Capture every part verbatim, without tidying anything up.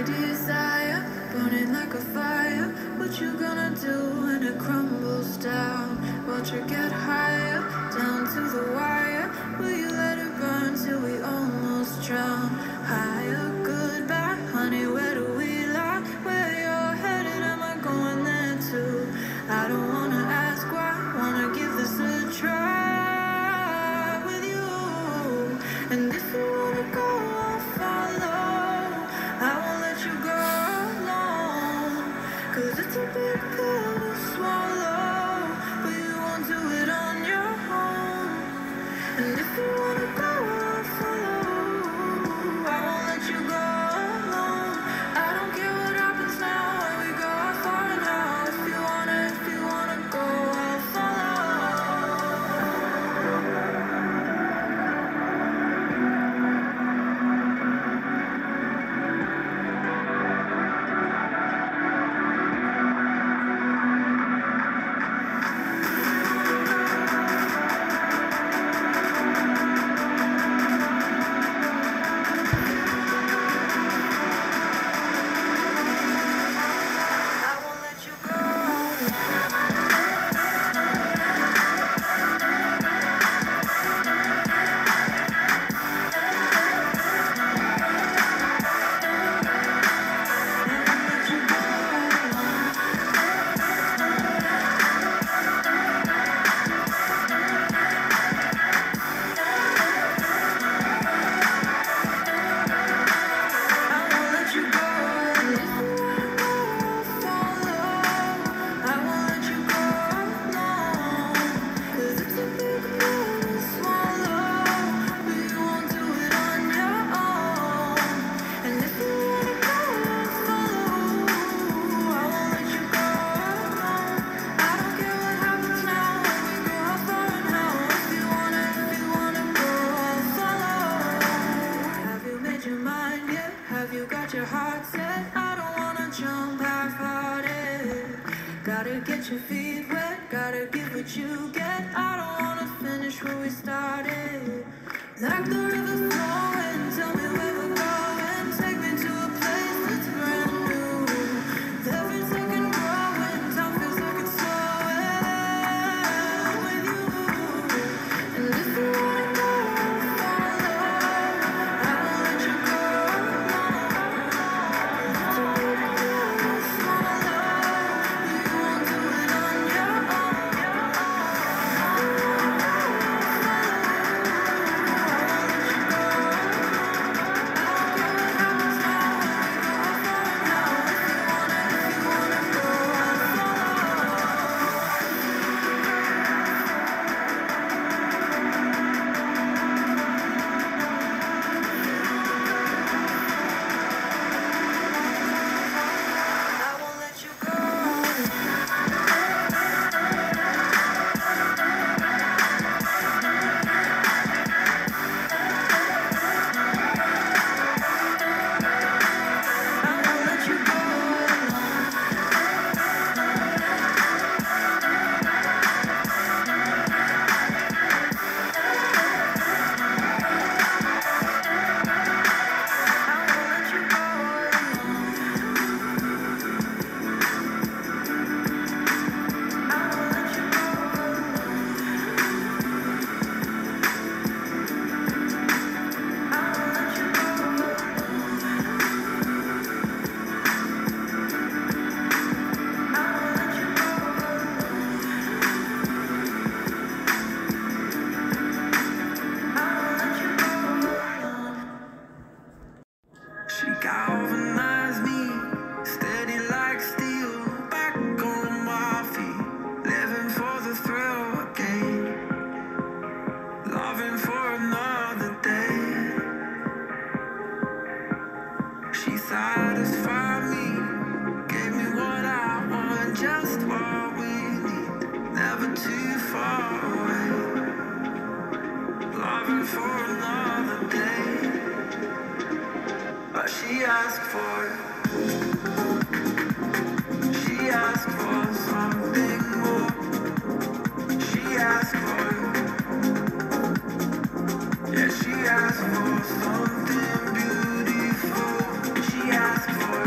desire, burning like a fire. What you gonna do when it crumbles down? Watch it get higher, down to the wire. Will you let it burn till we almost drown? Higher, goodbye, honey, where do we lie? Where you're headed, am I going there too? I don't wanna ask why, wanna give this a try with you. And if you wanna go, I'll follow. I won't let you go alone, 'cause it's a big pill to swallow, but you won't do it on your own. And if you wanna go, I'll follow. I won't let you go alone. I don't care what happens now, when we go how far now. If you wanna, if you wanna go, I'll follow. I won't let you go. Your heart said, I don't wanna jump half-hearted. Gotta get your feet wet, gotta give what you get. I don't wanna finish where we started. Like the river flowing, tell me where we're going. Take me to a place that's brand new. Every second growing, time feels like it's slowing with you. And if you wanna go, follow. I won't let you go alone. I won't let you go. I won't let you go alone. I won't let you go alone. I won't let you go alone. I won't let you go alone. I won't let you go alone. I won't let you go alone. She galvanized me, steady like steel, back on my feet, living for the thrill again, loving for another day. She satisfied me, gave me what I want, just what we need, never too far away, loving for another day. But she asked for, she asked for something more. She asked for, yeah, she asked for something beautiful. She asked for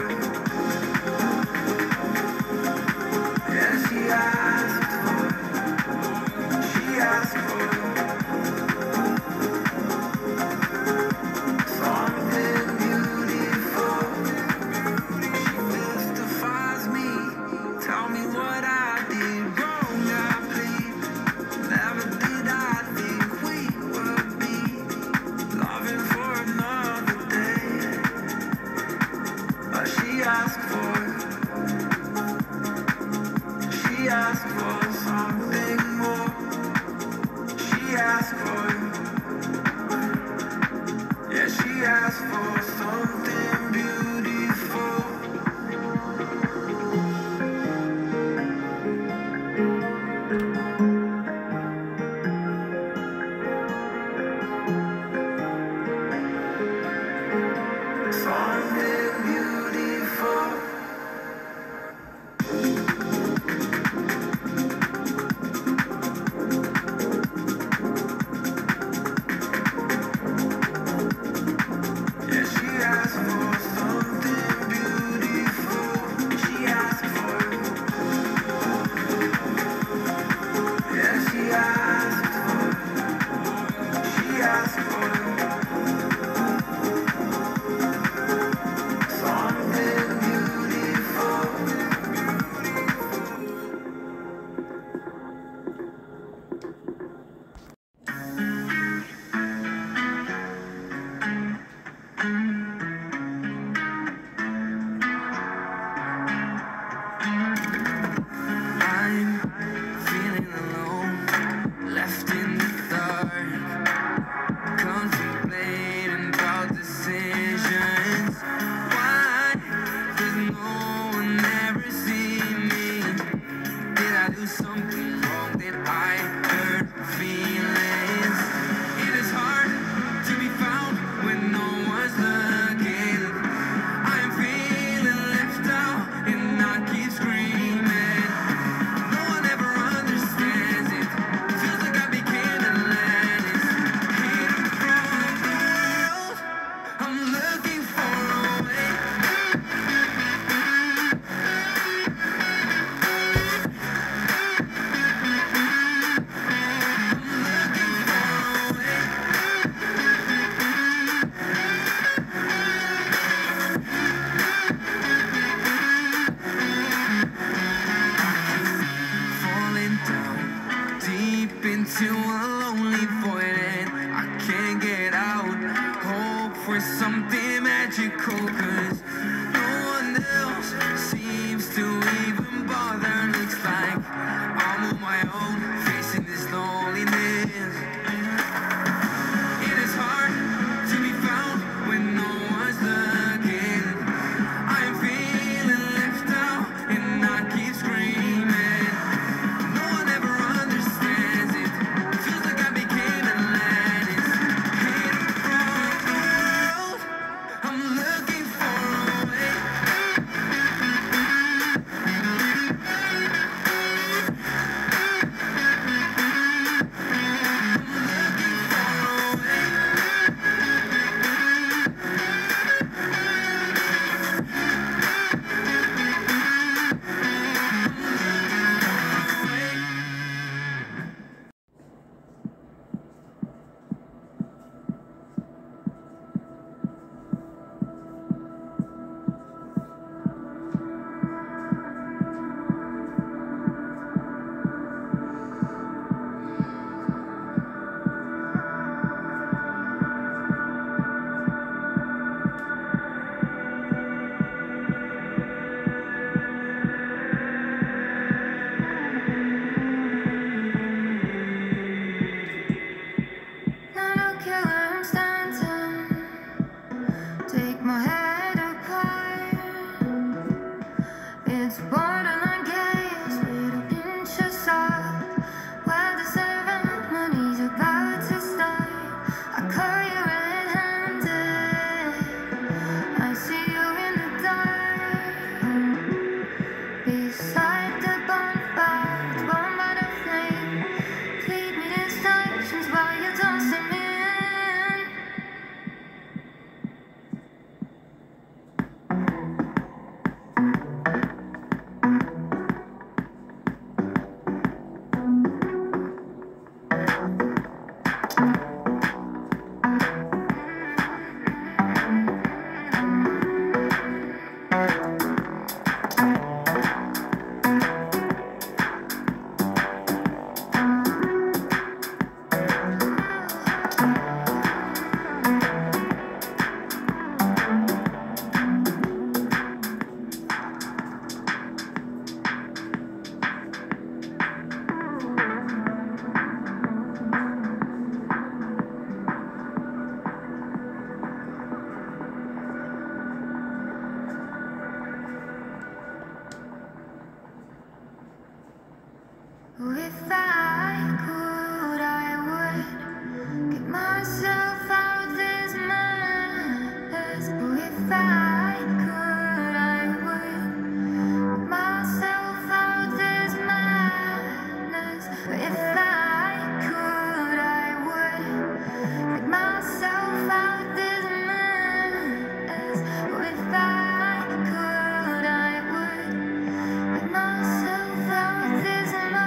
If I could, I would get myself out this mess. If I could, I would get myself out this madness. If I could, I would get myself out this mess. If I could, I would get myself out this madness.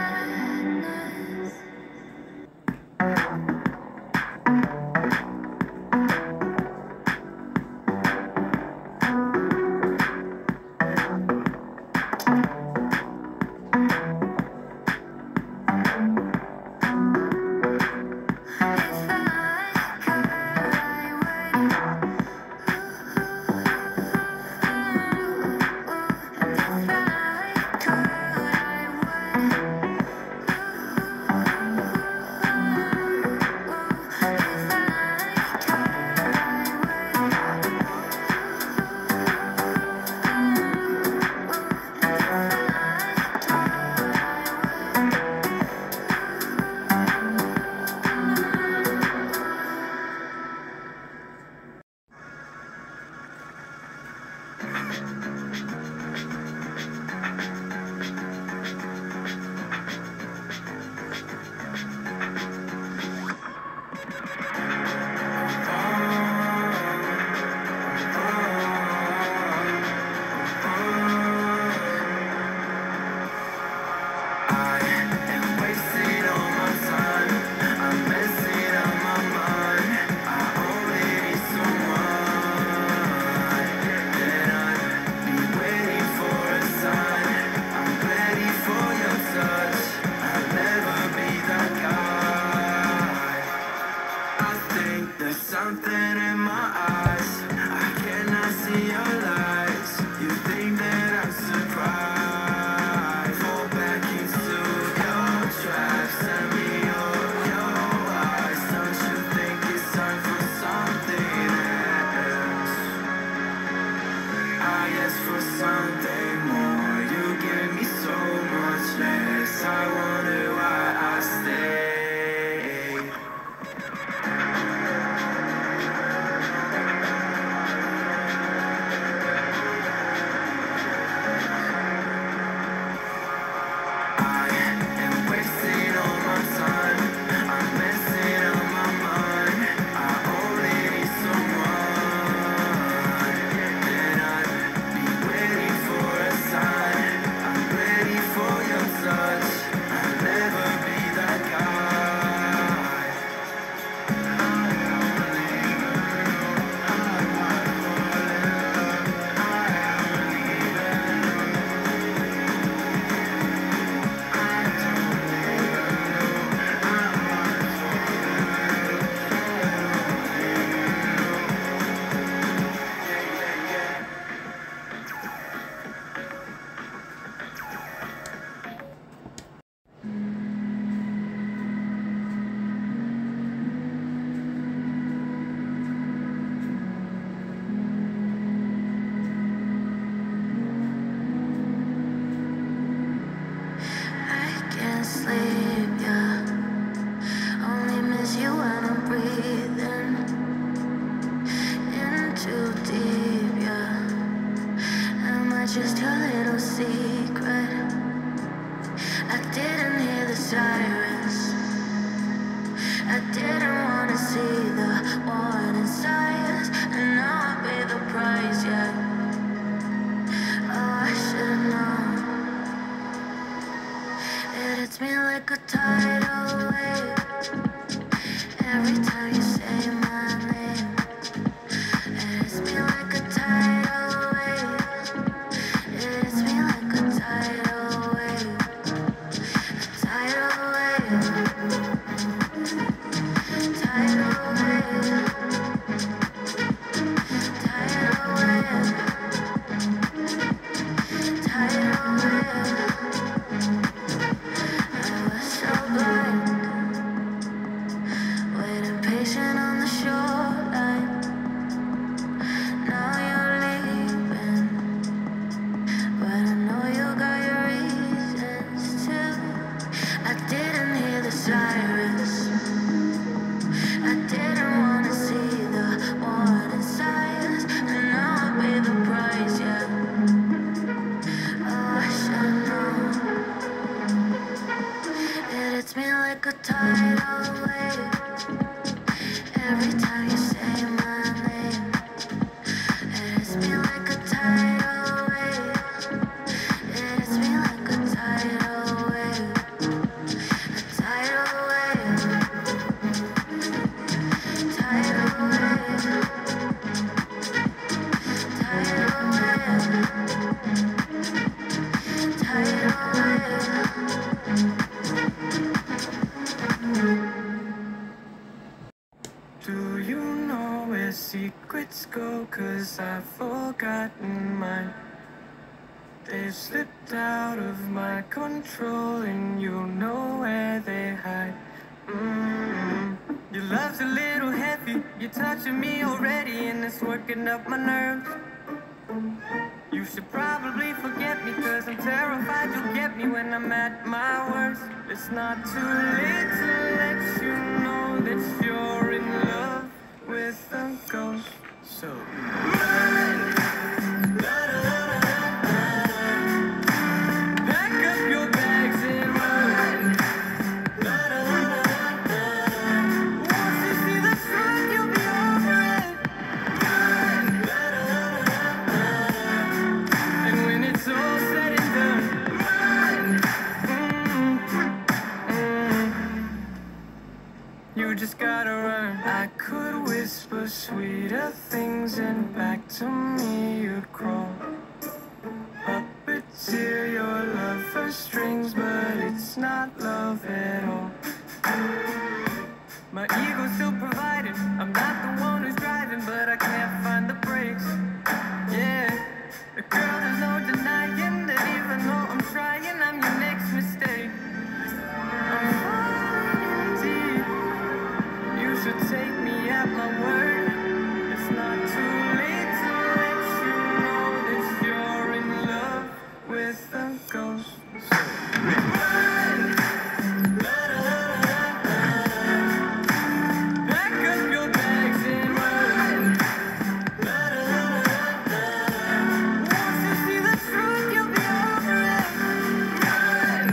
Something in my eyes, I cannot see your lies. You think that I'm surprised? Fall back into your trap, send me your, your eyes. Don't you think it's time for something else? I ask for something more, you give me so much less. I wonder why I stay. Sleep, yeah. Only miss you when I'm breathing in too deep, yeah. Am I just your little secret? I didn't hear the sirens. I didn't wanna see the warning signs, and now I pay the price, yeah. Oh, I should've known. It hits me like a tidal wave every time you say my name. It hits me like a tidal wave. It hits me like a tidal wave. A tidal wave. Tidal wave. Tidal wave. Tidal wave. I was so blind, waiting patient on the shore. sirens. I didn't wanna see the warning signs, and now I pay the price, yeah. Oh, I should know. It hits me like a tidal wave every time you say my name. It hits me like a tidal wave. It hits me like a tidal wave. A tidal wave. Tidal wave. Tidal wave. Tidal wave. Do you know where secrets go? 'Cause I've forgotten mine. They've slipped out of my control, and you know where they hide. Mm-hmm. Your love's a little heavy, you're touching me already, and it's working up my nerves. You should probably forget me, 'cause I'm terrified you'll get me when I'm at my worst. It's not too late to let you know that you're in love with a ghost. So run. Pack up your bags and run. Once you see the truth, you'll be over it. Run. And when it's all said and done, run. Mm-hmm. You just gotta run. I could whisper sweeter things, and back to me you'd crawl. Puppeteer your love for strings, but it's not love at all. My ego's still providing. I'm not the one who's driving, but I can't find the brakes. Yeah, girl, there's no denying that even though I'm trying, I'm your next mistake. I'm falling deep. You should take me at my word. It's not too late to let you know that you're in love with a ghost. So run. Pack up your bags and run. Once you see the truth, you'll be over it. Run.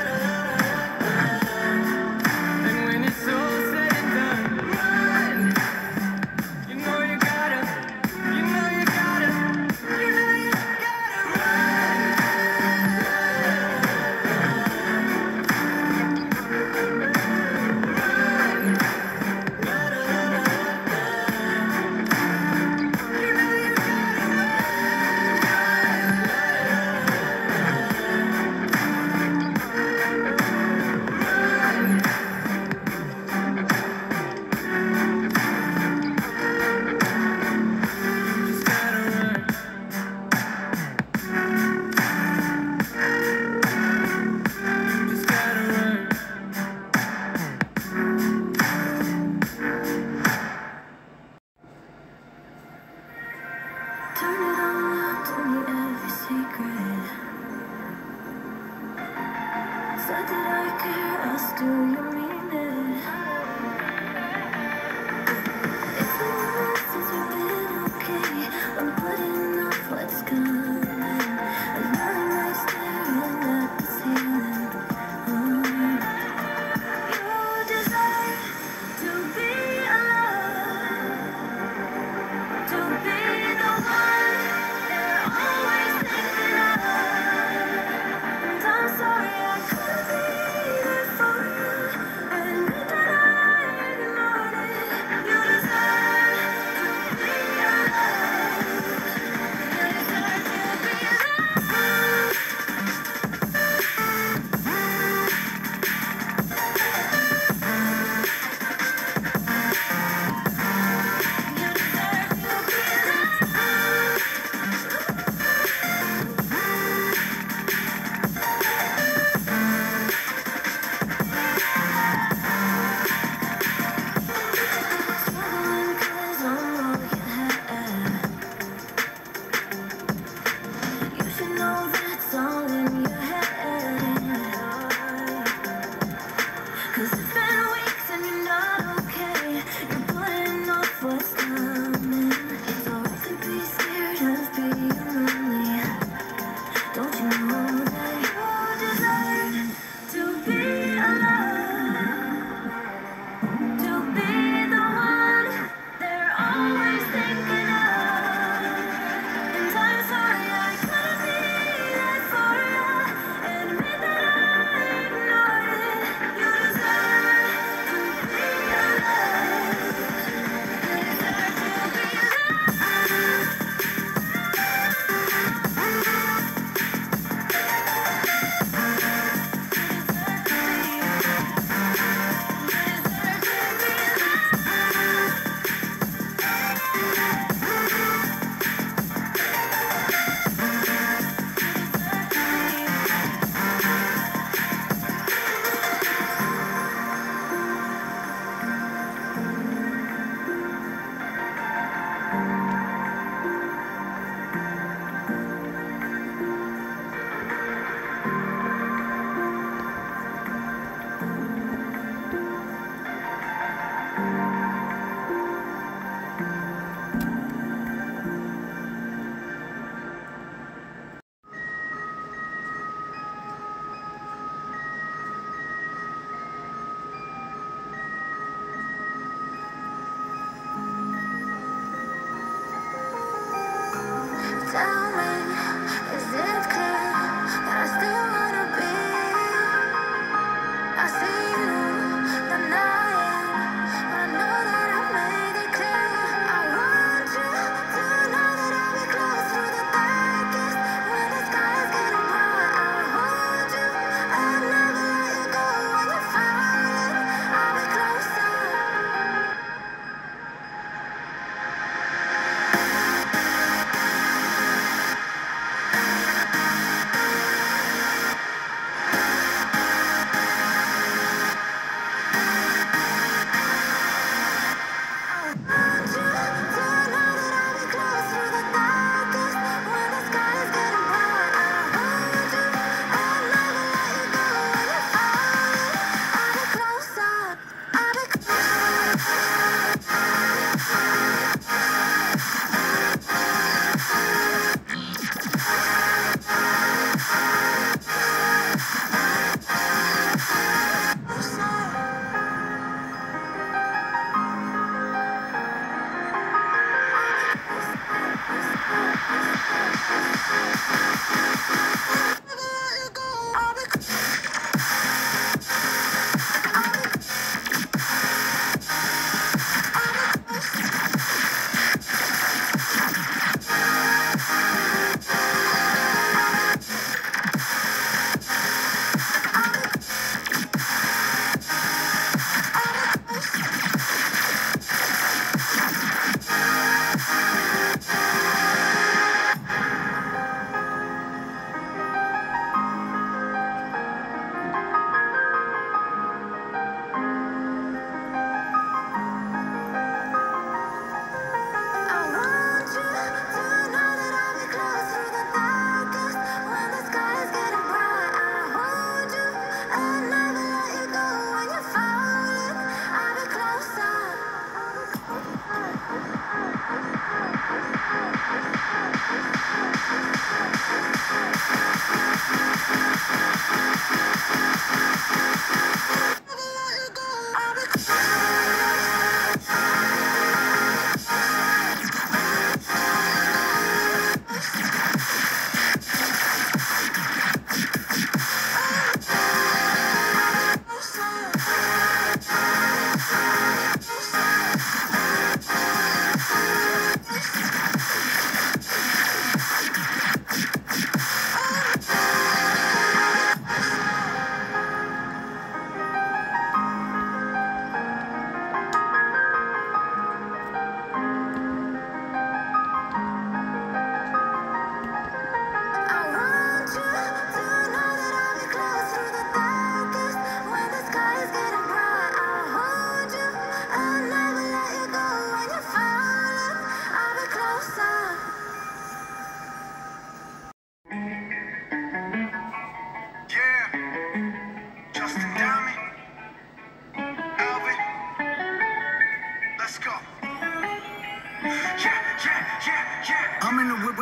And when it's all said and done, run. You know you gotta, you know you gotta, you know you gotta run. Just gotta run. Just gotta run. Turn it all out, tell me every secret. Said that I care, ask do you mean it? It's been months since we've been okay. I'm putting off what's coming. Another night staring at the ceiling. Mm. You desire to be alone, to be the one they're always thinking of. And I'm sorry I couldn't be there for you. 'Cause it's been weeks and you're not okay. You're putting off what's coming. It's alright to be scared of being lonely. Don't you know that you deserve to be alone? To be the one they're always thinking of. And I'm sorry I couldn't be there for you. Admit that I ignored it. You deserve to be alone. You deserve to be loved. Tell me, is it clear that I still wanna be? I see you denying, but I know that I've made it clear. I want you to know that I'll be close through the darkest when the sky is getting bright. I'll hold you, I'll never let you go. When you're falling, I'll be closer.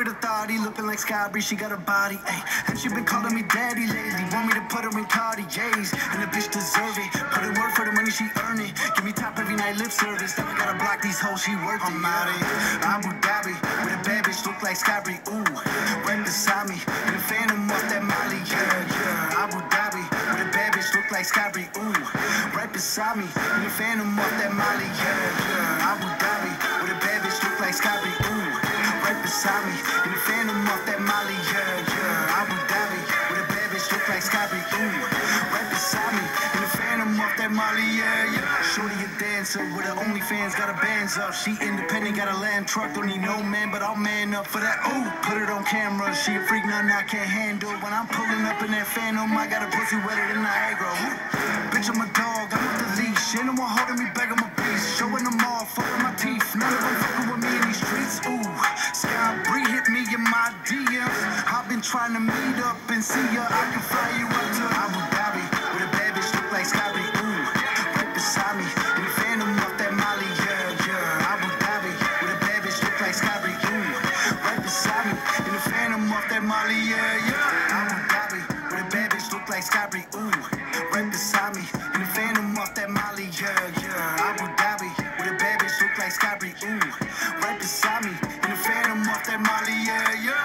with authority, looking like Skybri, she got a body, ayy. And she been calling me daddy lately, want me to put her in Cartiers, and the bitch deserve it. Put in work for the money, she earn it. Give me top every night, lip service. Then I gotta block these hoes, she worth it. I'm out of here, Abu Dhabi, with a bad bitch, look like Skybri, ooh. Right beside me, in the phantom off that Molly, yeah, yeah. Abu Dhabi, with a bad bitch, look like Skybri, ooh. Right beside me, in the phantom off that Molly, yeah, yeah. Abu Dhabi, with a bad bitch, look like Skybri, ooh. Right beside me, in the phantom off that Molly, yeah, yeah. Abu Dhabi, with a bad bitch, look like Skybri, ooh. Right beside me, in the phantom off that Molly, yeah, yeah. Shorty a dancer with her OnlyFans, got her bands up. She independent, got a lamb truck, don't need no man, but I'll man up for that. Ooh, put it on camera, she a freak, nothing I can't handle. When I'm pulling up in that phantom, I got a pussy wetter than Niagara. Ooh. Bitch, I'm a dog, I'm with the leash. Ain't no one holding me back, I'm a beast. Showing them all, fucking my teeth. None of them fucking with me in these streets. Ooh, Skybri hit me in my D Ms. I've been trying to meet up and see ya. I can fly you up to Abu Dhabi with a bad bitch look like Skybri. Ooh, right beside me in the phantom off that Molly. Yeah, yeah. Abu Dhabi with a bad bitch look like Skybri. Ooh, right beside me in the phantom off that Molly. Yeah, yeah. Abu Dhabi with a bad bitch look like Skybri. Ooh, right beside me in the phantom off that Molly. Yeah, yeah. Abu Dhabi with a bad bitch look like Skybri. Ooh, right beside me in the phantom off that Molly. Yeah, yeah.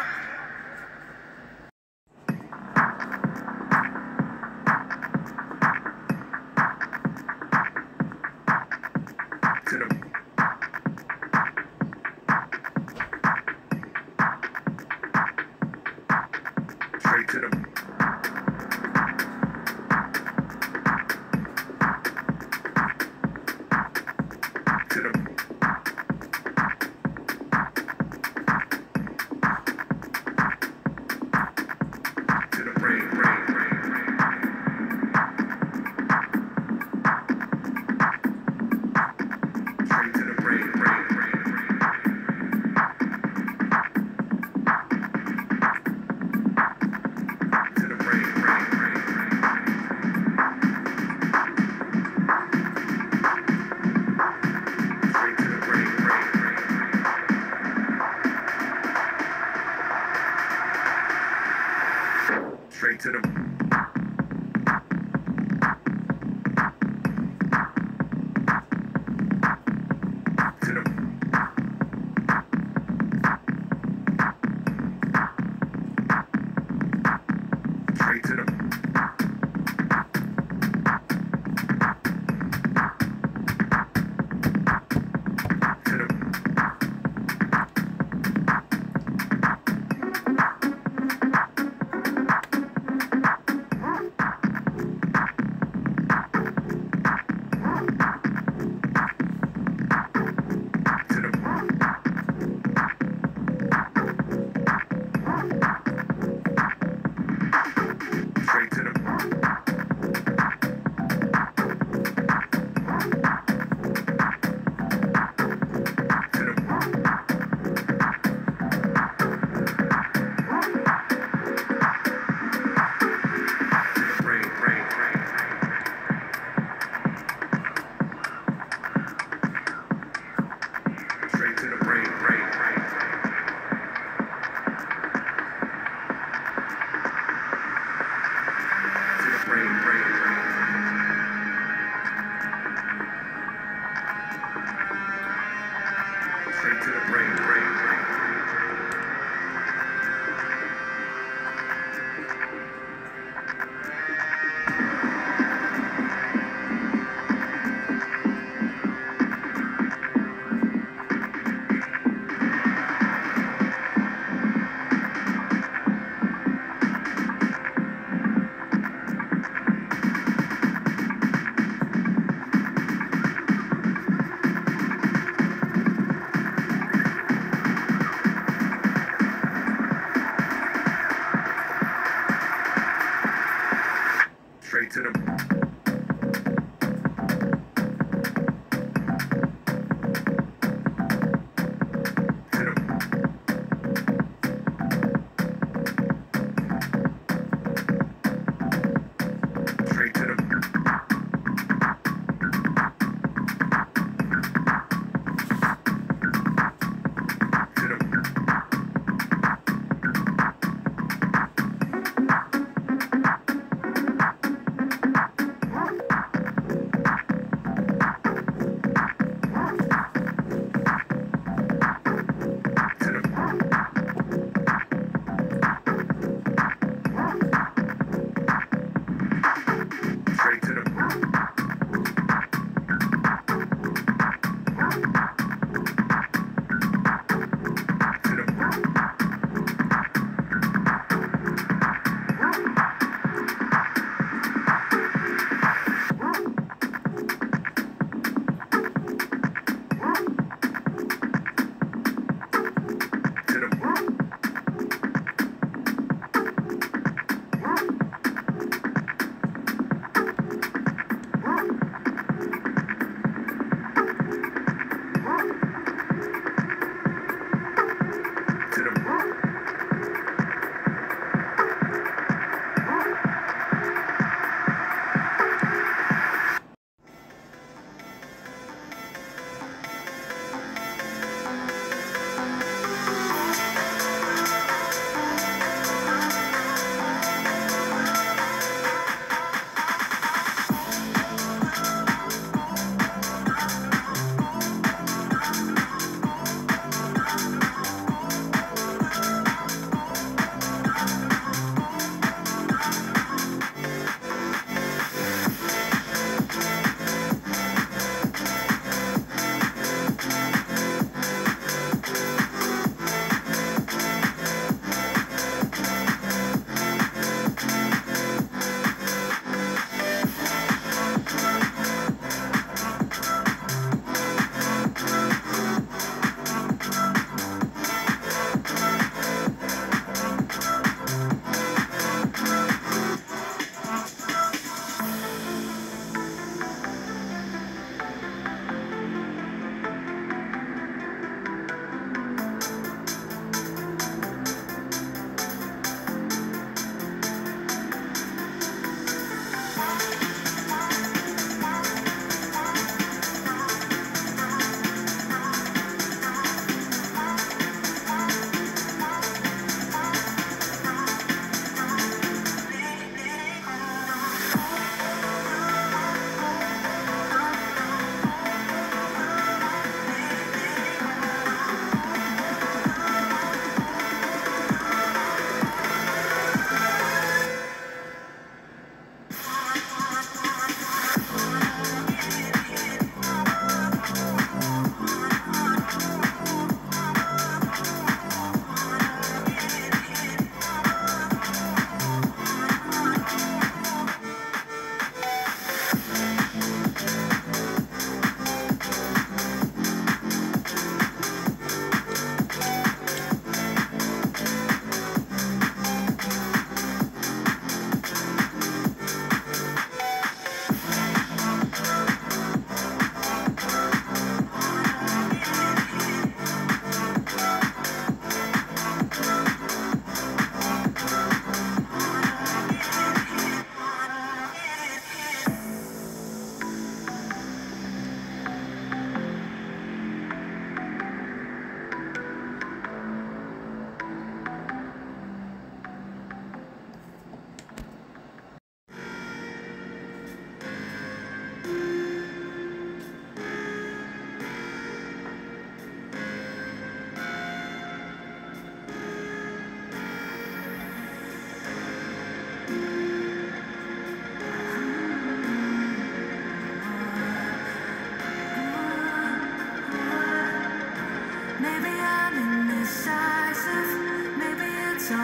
To the straight to the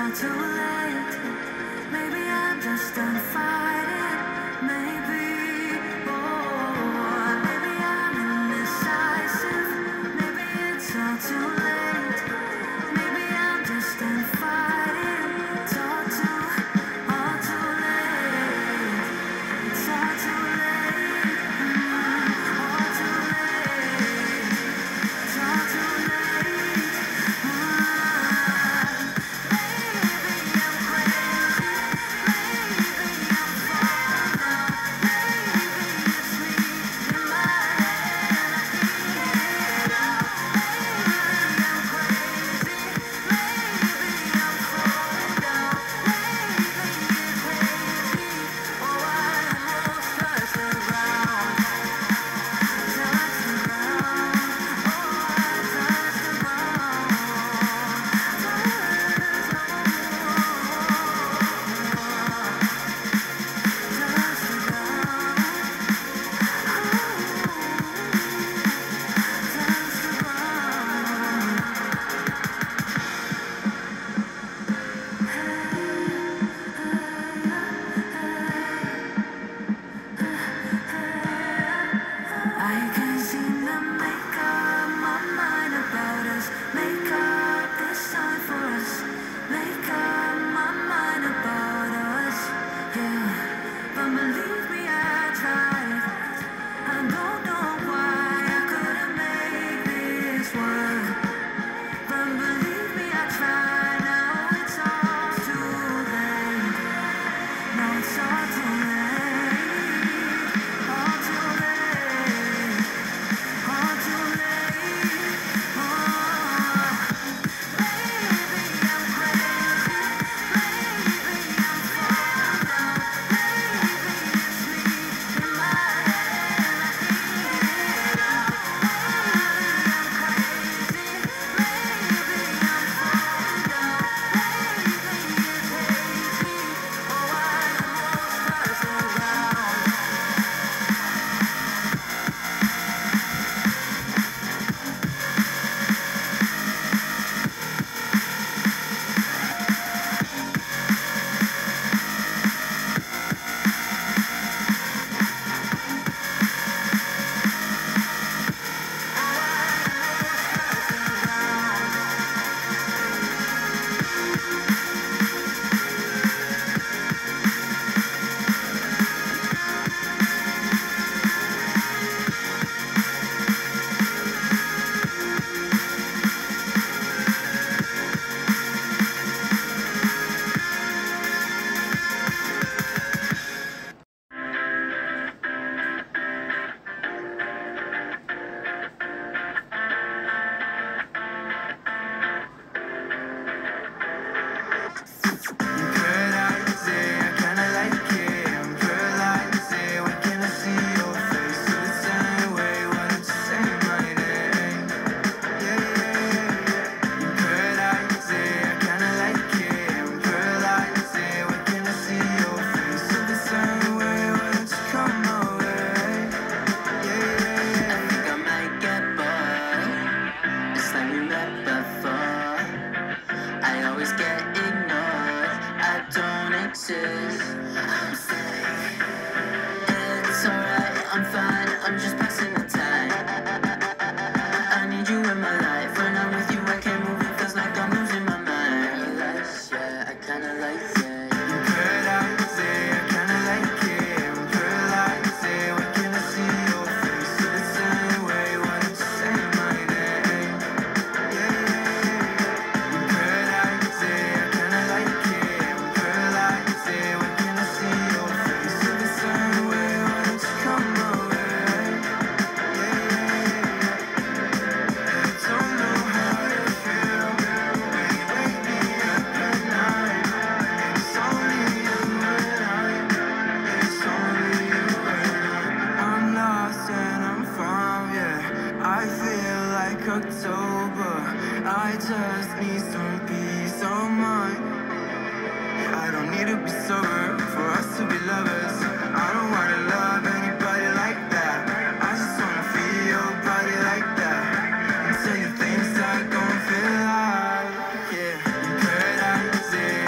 all too late. Maybe I'm just done fighting. Maybe, oh, maybe I'm indecisive. Maybe it's all too late. Maybe I'm just done fighting. It's all too, all too late. It's all too late. Mm, all too late. It's all too late. Ah, maybe I'm crazy. Maybe I'm falling down. Maybe it's me in my head. I can't get it out. Maybe I'm crazy. Maybe I'm falling down. Maybe it's crazy. Oh, I almost touched the ground. Touched the ground. Oh, I touched the ground. Touched the ground. Touched the ground. I can't seem to make up my mind about us. Make up this time for us. Make up my mind about us. Yeah, but believe me, I tried. I don't know why I couldn't make this work. But believe me, I tried. Now it's all too late. Now it's all too late. All too late. All too late. Oh, maybe I'm crazy. Maybe I'm falling down. Maybe it's me in my head. I can't get it out. Maybe I'm crazy. Maybe I'm falling down. Maybe it's crazy. Oh, I almost touched the ground. I think I might get bored. It's like we met before. I always get ignored. I don't exist. I'm safe. It's alright. I'm fine. I'm just passing the time. I need you in my life. When I'm with you, I can't move. It feels like I'm losing my mind. Yes, yeah, I kinda like it. October, I just need some peace of mind. I don't need to be sober for us to be lovers. I don't wanna love anybody like that. I just wanna feel your body like that. And tell you things that gon' feel like, yeah. In paradise, yeah.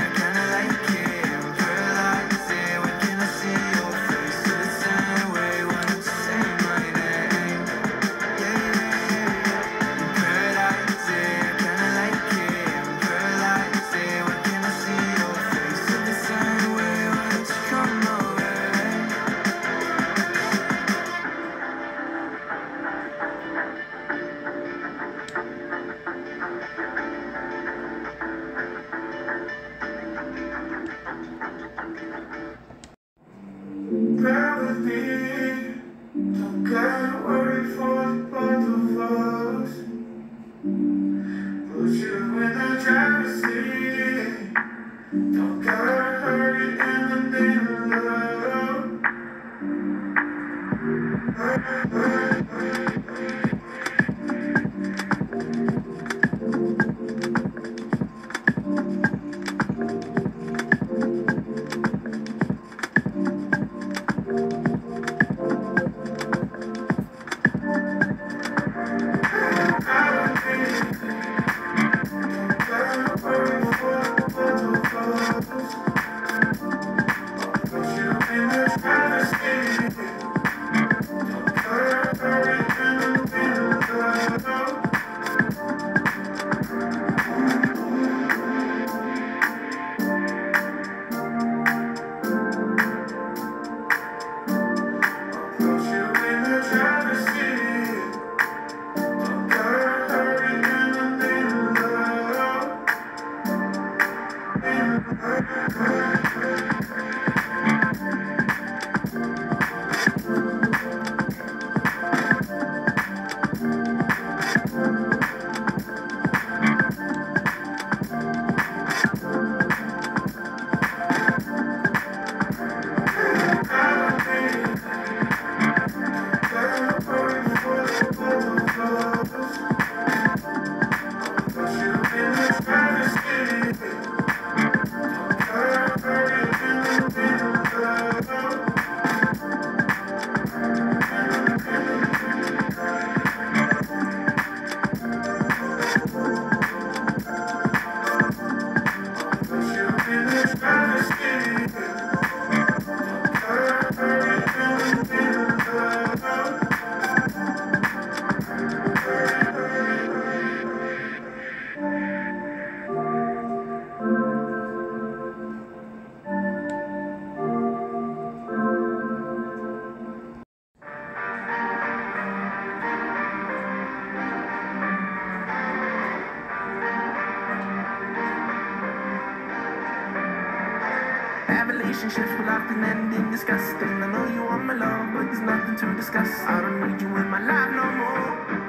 Relationships will often end in disgusting. I know you want my love, but there's nothing to discuss. I don't need you in my life no more.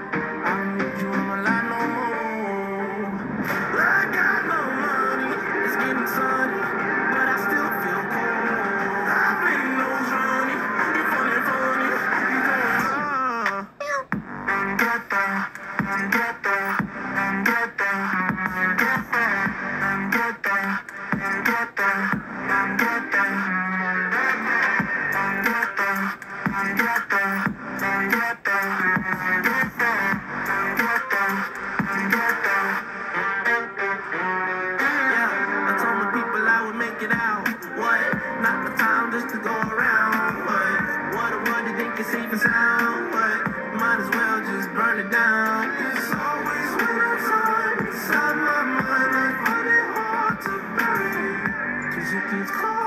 I don't need you in my life no more. I got no money, it's getting sunny, but I still feel cold. I've been nose running, you funny, funny, you going ah. Get there, get there, get there, get there, get there, get there. Safe and sound, but might as well just burn it down. It's always been outside, inside my mind. I find it hard to bury, 'cause it keeps calling.